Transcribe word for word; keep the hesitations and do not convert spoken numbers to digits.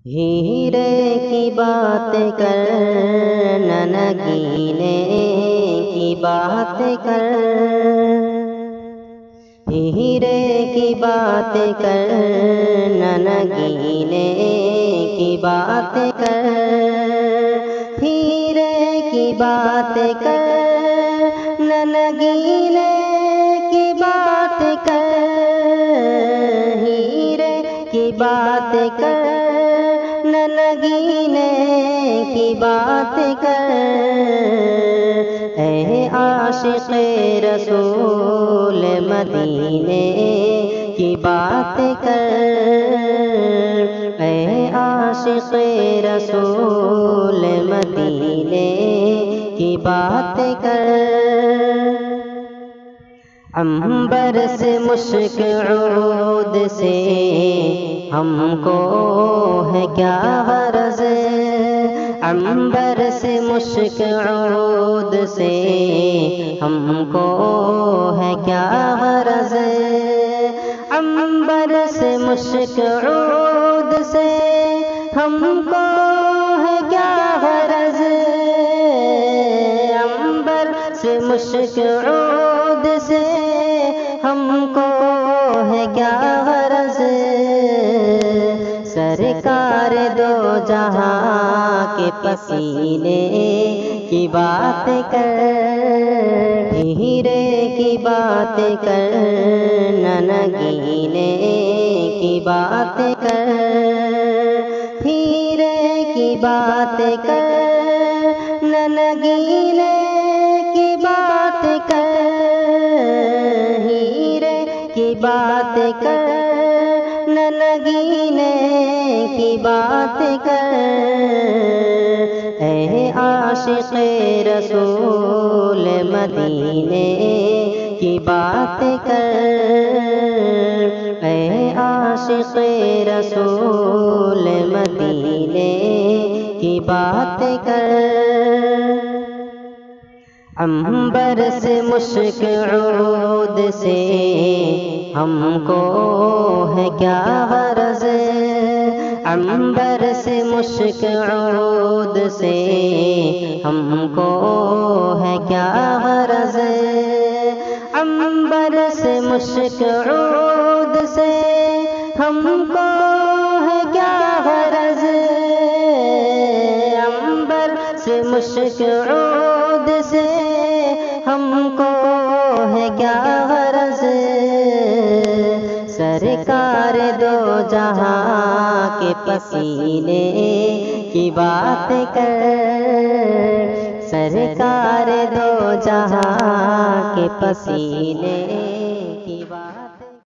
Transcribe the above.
ہیرے کی بات کر ننگینے کی بات کر، ہیرے کی بات کر ننگینے کی بات کر، ہیرے کی بات کر ننگینے کی بات کر، ہیرے کی بات کر ننگینے کی بات کر، اے عاشق رسول مدینے کی بات کر، اے عاشق رسول مدینے کی بات کر، عنبر سے مشک عود سے ہم کو ہے کیا غرض، عنبر سے مشک عود سے ہم کو ہے کیا غرض، عنبر سے مشک عود سے ہم کو ہے کیا غرض، عنبر سے مشک عود سے ہم کو ہے کیا غرض، سرکار دو جہاں کے پسینے کی بات کر، ہیرے کی بات کر ننگینے کی بات کر، ہیرے کی بات کر ننگینے کی بات کر، ہیرے کی بات کر ننگینے کی بات کر، اے عاشق رسول مدینے کی بات کر، اے عاشق رسول مدینے کی بات کر، عنبر سے مشک عود سے ہم کو ہے کیا غرض، عنبر سے مشک عود سے ہم کو ہے کیا غرض، عنبر سے مشک عود سے ہم کو ہے کیا غرض، عنبر سے مشک عود سے ہم کو ہے کیا غرض، سرکار دو جہاں کے پسینے کی بات کر، سرکار دو جہاں کے پسینے کی بات